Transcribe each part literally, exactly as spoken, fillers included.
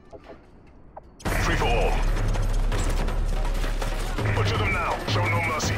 Free for all. Butcher them now. Show no mercy.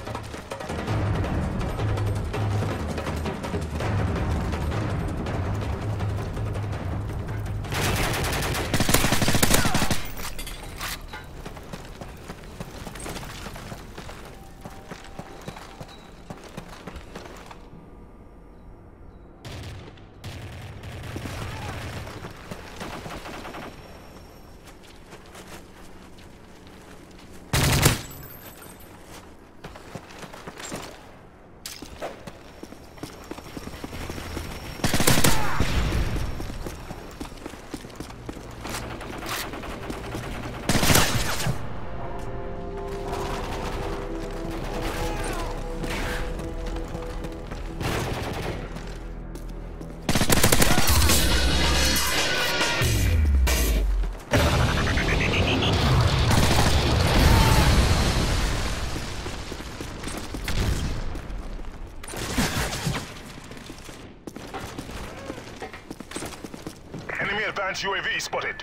Advanced U A V spotted.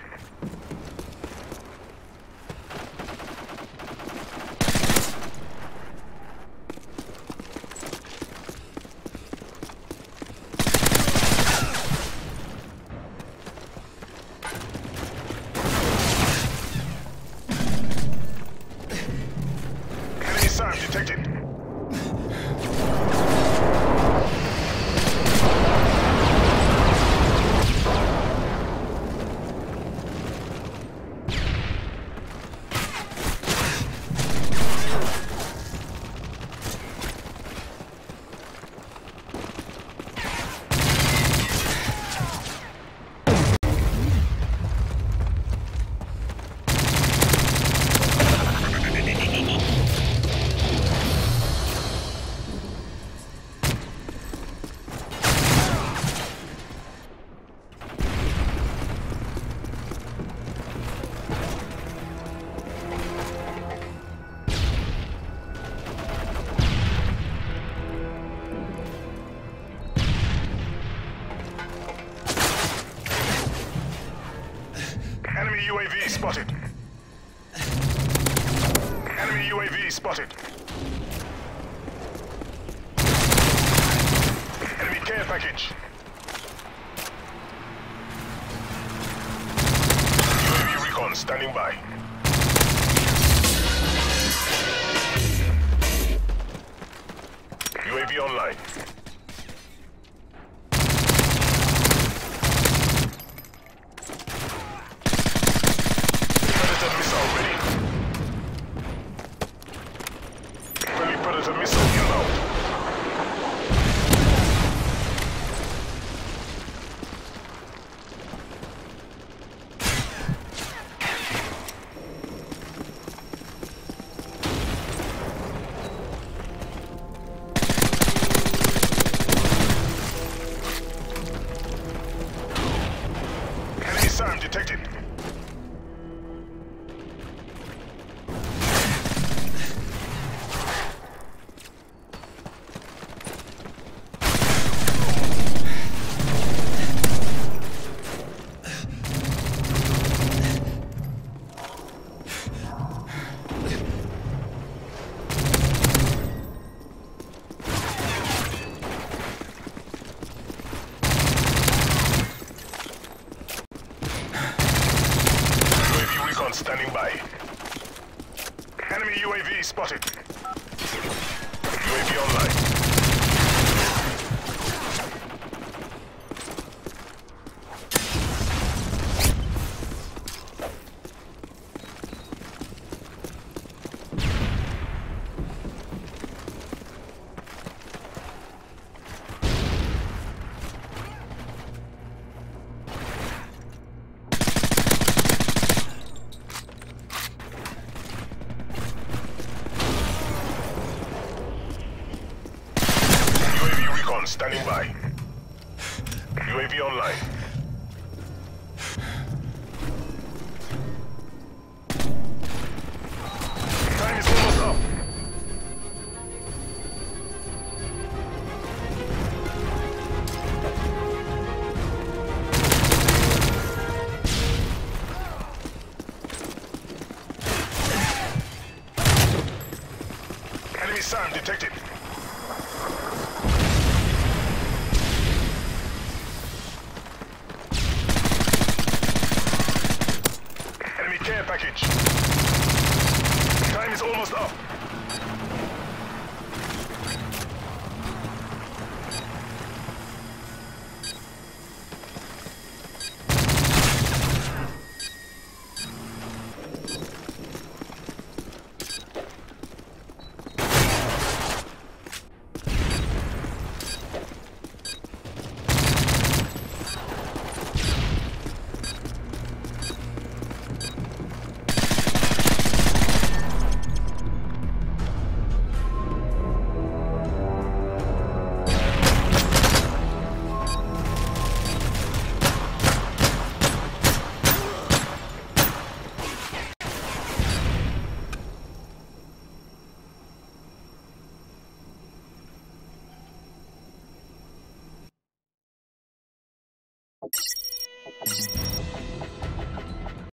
Enemy SAM detected. Enemy U A V spotted. Enemy U A V spotted. Enemy care package. U A V recon standing by. U A V online. SAM detected. Standing by. Enemy U A V spotted. U A V online. Standing by. U A V online. Time is almost up. Enemy SAM detected. Enemy care package. Time is almost up. You